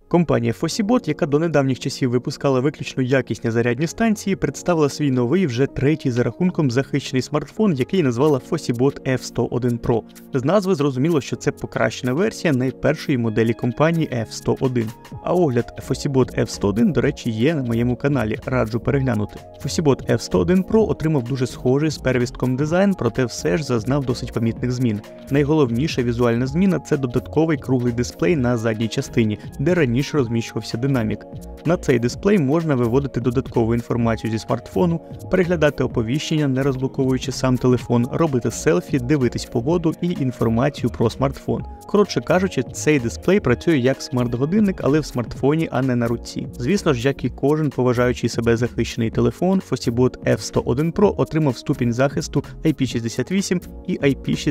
Компанія Fossi-Bot, яка до недавніх часів випускала виключно якісні зарядні станції, представила свій новий, вже третій за рахунком захищений смартфон, який назвала Fossi-Bot F101 Pro. З назви зрозуміло, що це покращена версія найпершої моделі компанії F101. А огляд Fossi-Bot F101, до речі, є на моєму каналі, раджу переглянути. Fossi-Bot F101 Pro отримав дуже схожий з первістком дизайн, проте все ж зазнав досить помітних змін. Найголовніша візуальна зміна – це додатковий круглий дисплей на задній частині, де раніше розміщувався динамік. На цей дисплей можна виводити додаткову інформацію зі смартфону, переглядати оповіщення, не розблоковуючи сам телефон, робити селфі, дивитись погоду і інформацію про смартфон. Коротше кажучи, цей дисплей працює як смарт-годинник, але в смартфоні, а не на руці. Звісно ж, як і кожен поважаючий себе захищений телефон, Fossi-Bot F101 Pro отримав ступінь захисту IP68 і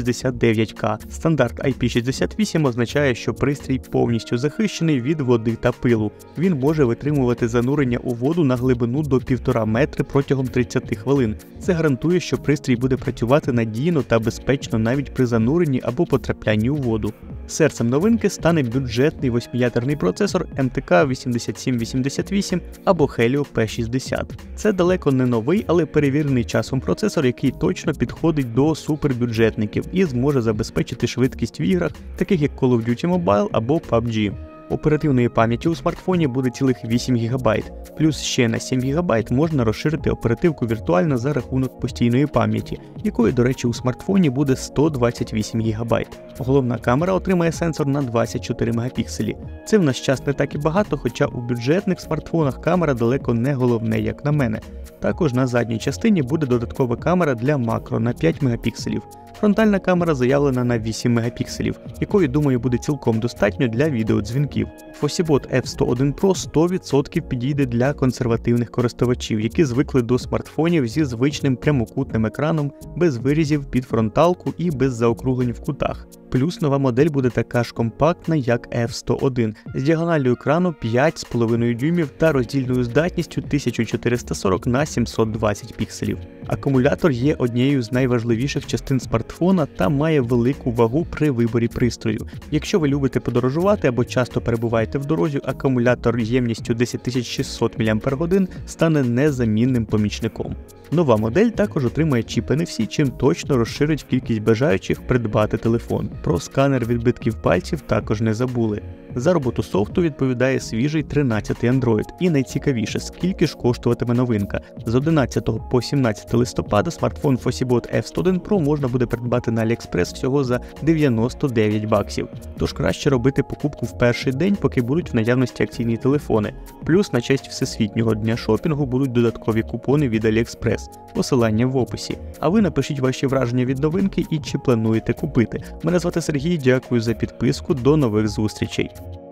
IP69K. Стандарт IP68 означає, що пристрій повністю захищений від води та пилу. Він може витримувати занурення у воду на глибину до 1,5 метри протягом 30 хвилин. Це гарантує, що пристрій буде працювати надійно та безпечно навіть при зануренні або потраплянні у воду. Серцем новинки стане бюджетний 8-ядерний процесор MTK 8788 або Helio P60. Це далеко не новий, але перевірений часом процесор, який точно підходить до супербюджетників і зможе забезпечити швидкість в іграх, таких як Call of Duty Mobile або PUBG. Оперативної пам'яті у смартфоні буде цілих 8 ГБ, плюс ще на 7 ГБ можна розширити оперативку віртуально за рахунок постійної пам'яті, якої, до речі, у смартфоні буде 128 ГБ. Головна камера отримає сенсор на 24 Мп. Це в наш час не так і багато, хоча у бюджетних смартфонах камера далеко не головне, як на мене. Також на задній частині буде додаткова камера для макро на 5 Мп. Фронтальна камера заявлена на 8 Мп, якої, думаю, буде цілком достатньо для відеодзвінків. Fossi-Bot F101 Pro 100% підійде для консервативних користувачів, які звикли до смартфонів зі звичним прямокутним екраном, без вирізів під фронталку і без заокруглень в кутах. Плюс нова модель буде така ж компактна, як F101, з діагоналлю екрану 5,5 дюймів та роздільною здатністю 1440 на 720 пікселів. Акумулятор є однією з найважливіших частин смартфона та має велику вагу при виборі пристрою. Якщо ви любите подорожувати або часто перебуваєте в дорозі, акумулятор ємністю 10600 мАч стане незамінним помічником. Нова модель також отримає чіп NFC, чим точно розширить кількість бажаючих придбати телефон. Про сканер відбитків пальців також не забули. За роботу софту відповідає свіжий 13-й Android. І найцікавіше, скільки ж коштуватиме новинка. З 11 по 17 листопада смартфон Fossi-Bot F101 Pro можна буде придбати на AliExpress всього за $99. Тож краще робити покупку в перший день, поки будуть в наявності акційні телефони. Плюс на честь Всесвітнього дня шопінгу будуть додаткові купони від AliExpress. Посилання в описі. А ви напишіть ваші враження від новинки і чи плануєте купити. Мене звати Сергій, дякую за підписку, до нових зустрічей.